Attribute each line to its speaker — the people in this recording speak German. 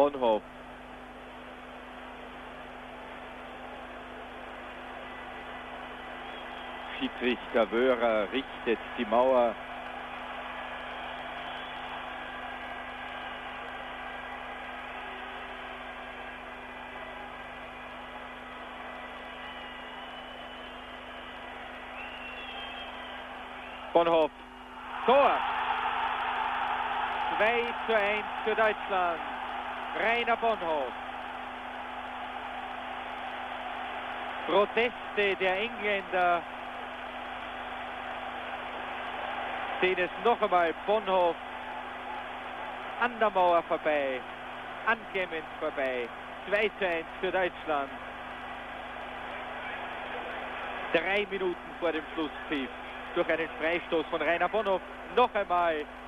Speaker 1: Bonhoff. Schiedsrichter Wöhrer richtet die Mauer. Bonhoff. Tor! 2:1 für Deutschland. Rainer Bonhoff. Proteste der Engländer. Sehen es noch einmal. Bonhoff an der Mauer vorbei. An Clemens vorbei. 2:1 für Deutschland. 3 Minuten vor dem Schlusspfiff. Durch einen Freistoß von Rainer Bonhoff noch einmal